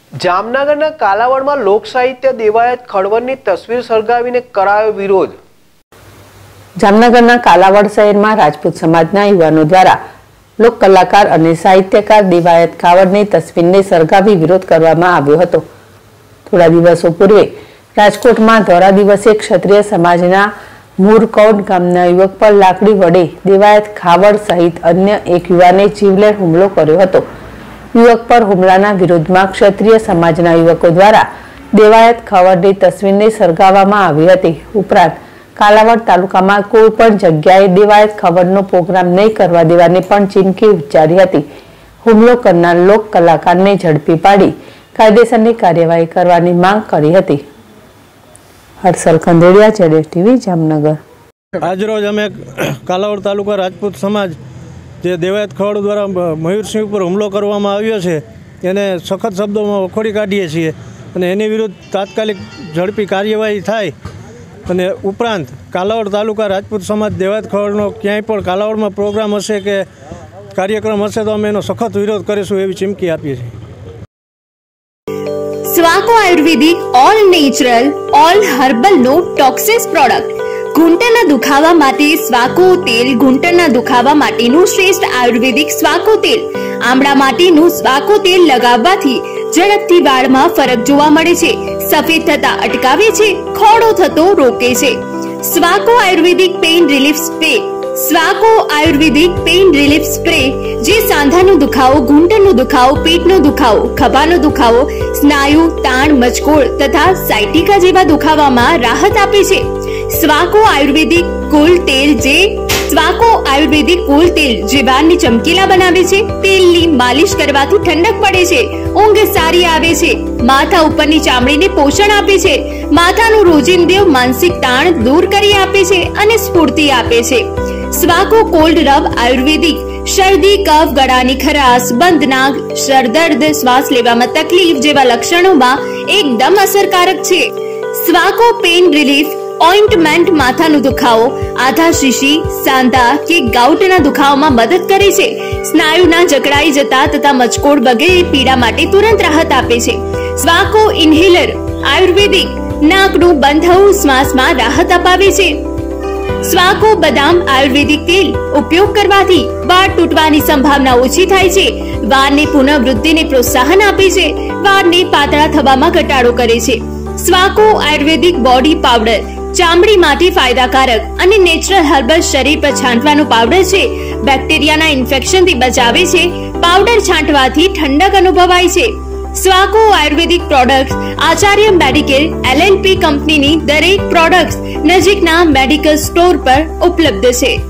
જામનગરના કાલાવડમાં લોક સાહિત્ય દેવાયત ખળવળની તસવીર સળગાવીને કરાયો વિરોધ। જામનગરના કાલાવડ શહેરમાં રાજપૂત સમાજના યુવાનો દ્વારા લોક કલાકાર અને સાહિત્યકાર દેવાયત ખાવડની તસવીરને સળગાવી વિરોધ કરવામાં આવ્યો હતો। થોડા દિવસો પૂર્વે રાજકોટમાં ધોરા દિવસે ક્ષત્રિય સમાજના મૂરકૌડ ગામના યુવક પર લાકડી વડે દેવાયત ખાવડ સહિત અન્ય એક યુવાને જીવલેણ હુમલો કર્યો હતો। યુવક પર હુમલાના વિરોધમાં ક્ષત્રિય સમાજના યુવકો દ્વારા દેવાયત ખાવડની તસવીરને સળગાવવામાં આવી હતી। ઉપરાંત કાલાવડ તાલુકામાં કોઈ પણ જગ્યાએ દેવાયત ખાવડનો પ્રોગ્રામ નહીં કરવા દેવાની પણ ચીમકી ઉચ્ચારી હતી। હુમલો કરનાર લોક કલાકારને ઝડપી પાડી કાયદેસરની કાર્યવાહી કરવાની માંગ કરી હતી। હર્ષલ ખંડેરિયા, ZSTV, જામનગર। આજરોજ અમે કાલાવડ તાલુકા રાજપૂત સમાજ જે દેવાયત ખાવડ દ્વારા મયુરસિંહ ઉપર હુમલો કરવામાં આવ્યો છે એને સખત શબ્દોમાં વખોડી કાઢીએ છીએ અને એની વિરુદ્ધ તાત્કાલિક ઝડપી કાર્યવાહી થાય અને ઉપરાંત કાલાવડ તાલુકા રાજપૂત સમાજ દેવાયત ખાવડનો ક્યાંય પણ કાલાવડમાં પ્રોગ્રામ હશે કે કાર્યક્રમ હશે તો અમે એનો સખત વિરોધ કરીશું એવી ચીમકી આપીએ છીએ। Swaco ayurvedic all natural all herbal no toxins product ઘૂંટણના દુખાવા માટે સ્વાકો તેલ, ઘૂંટણના દુખાવા માટેનું શ્રેષ્ઠ આયુર્વેદિક સ્વાકો તેલ, આમળા માટેનું સ્વાકો તેલ લગાવવાથી ઝડપથી વાળમાં ફરક જોવા મળે છે, સફેદ થતા અટકાવે છે, ખોડો થતો રોકે છે। Swaco ayurvedic pain relief spray. Swaco ayurvedic pain relief spray જે સાંધાનો દુખાવો, ઘૂંટણનો દુખાવો, પેટનો દુખાવો, ખભાનો દુખાવો, સ્નાયુ તાણ, મચકોડ તથા સાયટિકા જેવા દુખાવામાં રાહત આપે છે। સ્વાકો આયુર્વેદિક કુલ તેલ જે સ્વાકો આયુર્વેદિક કુલ તેલ જે વાળને ચમકીલા બનાવે છે। તેલની માલિશ કરવાથી ઠંડક પડે છે, ઊંઘ સારી આવે છે, માથા ઉપરની ચામડીને પોષણ આપે છે, માથાનું રોજિંદુ માનસિક તાણ દૂર કરી આપે છે અને સ્ફૂર્તિ આપે છે। સ્વાકો કોલ્ડ રબ આયુર્વેદિક શરદી, કફ, ગળાની ખરાશ, બંધ નાક, સરદર્દ, શ્વાસ લેવામાં તકલીફ જેવા લક્ષણોમાં એકદમ અસરકારક છે। સ્વાકો પેઇન રિલીફ ઓઇન્ટમેન્ટ માથાનો દુખાવો, આધા શીશી, સાંધા કે ગાઉટના દુખાવામાં મદદ કરે છે, સ્નાયુના જકડાઈ જતા તથા મચકોડ વગેરે પીડા માટે તુરંત રાહત આપે છે। સ્વાકો ઇન્હેલર આયુર્વેદિક નાકનું બંધ થવું શ્વાસમાં રાહત અપાવે છે। સ્વાકો બદામ આયુર્વેદિક તેલ ઉપયોગ કરવાથી વાળ તૂટવાની સંભાવના ઓછી થાય છે, વાળની પુનઃવૃદ્ધિને પ્રોત્સાહન આપે છે, વાળને પાતળા થવામાં ઘટાડો કરે છે। સ્વાકો આયુર્વેદિક બોડી પાવડર ચામડી માટે ફાયદાકારક અને નેચરલ હર્બલ શરીર પર છાંટવાનો પાવડર છે, બેક્ટેરિયાના ઇન્ફેક્શનથી બચાવે છે, પાવડર છાંટવાથી ઠંડક અનુભવાય છે। Swaco ayurvedic products Acharya medical LLP કંપનીની દરેક પ્રોડક્ટ્સ નજીકના મેડિકલ સ્ટોર પર ઉપલબ્ધ છે।